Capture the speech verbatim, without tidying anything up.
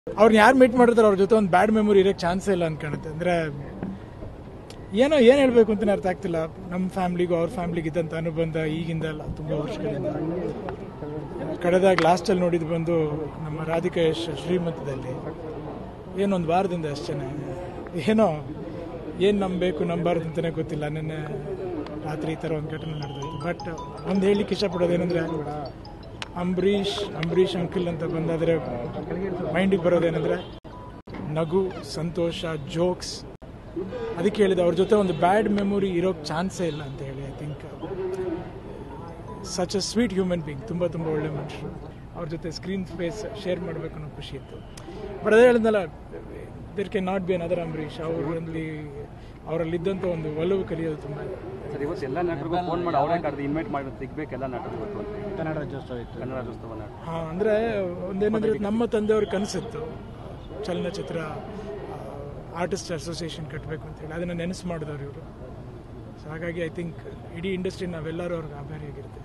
ಅವ್ರನ್ನ ಯಾರು ಮೀಟ್ ಮಾಡಿರ್ತಾರೆ ಅವ್ರ ಜೊತೆ ಒಂದು ಬ್ಯಾಡ್ ಮೆಮೊರಿ ಇರೋಕ್ಕೆ ಚಾನ್ಸೇ ಇಲ್ಲ ಅನ್ಕಾಣುತ್ತೆ. ಅಂದರೆ ಏನೋ ಏನು ಹೇಳಬೇಕು ಅಂತಲೇ ಅರ್ಥ ಆಗ್ತಿಲ್ಲ. ನಮ್ಮ ಫ್ಯಾಮ್ಲಿಗೂ ಅವ್ರ ಫ್ಯಾಮ್ಲಿಗೆ ಇದ್ದಂಥ ಅನುಬಂಧ ಈಗಿಂದ ಅಲ್ಲ, ತುಂಬ ವರ್ಷಗಳಿಂದ. ಕಳೆದಾಗ ಲಾಸ್ಟಲ್ಲಿ ನೋಡಿದ್ದು ಬಂದು ನಮ್ಮ ರಾಧಿಕಾ ಯಶ್ ಶ್ರೀಮಂತದಲ್ಲಿ ಏನೊಂದು ವಾರದಿಂದ ಅಷ್ಟೇ. ಏನೋ ಏನು ನಂಬಬೇಕು ನಂಬಾರ್ದು ಅಂತಲೇ ಗೊತ್ತಿಲ್ಲ. ನೆನ್ನೆ ರಾತ್ರಿ ಈ ಥರ ಒಂದು ಘಟನೆ ನಡೆದೋಯ್ತು. ಬಟ್ ಒಂದು ಹೇಳಲಿಕ್ಕೆ ಇಷ್ಟಪಡೋದೇನೆಂದರೆ, ಅಂಬರೀಷ್ ಅಂಬರೀಷ್ ಅಂಕಲ್ ಅಂತ ಬಂದಾದರೆ ಮೈಂಡಿಗೆ ಬರೋದೇನೆಂದರೆ ನಗು, ಸಂತೋಷ, ಜೋಕ್ಸ್. ಅದಕ್ಕೆ ಹೇಳಿದೆ ಅವ್ರ ಜೊತೆ ಒಂದು ಬ್ಯಾಡ್ ಮೆಮೊರಿ ಇರೋಕ್ಕೆ ಚಾನ್ಸೇ ಇಲ್ಲ ಅಂತ ಹೇಳಿ. I think such a sweet human being, ತುಂಬ ತುಂಬ ಒಳ್ಳೆ ಮನುಷ್ಯರು. ಅವ್ರ ಜೊತೆ ಸ್ಕ್ರೀನ್ ಸ್ಪೇಸ್ ಶೇರ್ ಮಾಡಬೇಕು ಅನ್ನೋ ಖುಷಿ ಇತ್ತು. ಬಟ್ ಅದೇ ಹೇಳಿದ್ನಲ್ಲ, there can not be another Ambareesh. ಅವರಲ್ಲಿ ಅವರಲ್ಲಿದ್ದಂಥ ಒಂದು ಒಲವು ಕಲಿಯೋದು ತುಂಬ. ಸರ್, ಇವತ್ತು ಎಲ್ಲ ನಟರಿಗೂ ಫೋನ್ ಮಾಡಿ ಅವರೇ ಕರೆದು ಇನ್ವೈಟ್ ಮಾಡಿ ಸಿಗ್ಬೇಕು ಎಲ್ಲ ನಟರು ಕನ್ನಡ ರಾಜ್ಯೋತ್ಸವ ಇತ್ತು. ಕನ್ನಡ ರಾಜ್ಯೋತ್ಸವ. ಹಾಂ, ಅಂದರೆ ಒಂದೇನಂದರೆ ನಮ್ಮ ತಂದೆಯವ್ರ ಕನಸಿತ್ತು ಚಲನಚಿತ್ರ ಆರ್ಟಿಸ್ಟ್ ಅಸೋಸಿಯೇಷನ್ ಕಟ್ಟಬೇಕು ಅಂತ ಹೇಳಿ. ಅದನ್ನು ನೆನೆಸು ಮಾಡಿದವರು ಇವರು. ಸೊ ಹಾಗಾಗಿ ಐ ಥಿಂಕ್ ಇಡೀ ಇಂಡಸ್ಟ್ರಿ ನಾವೆಲ್ಲರೂ ಅವ್ರಿಗೆ ಆಭಾರಿಯಾಗಿರ್ತೀವಿ.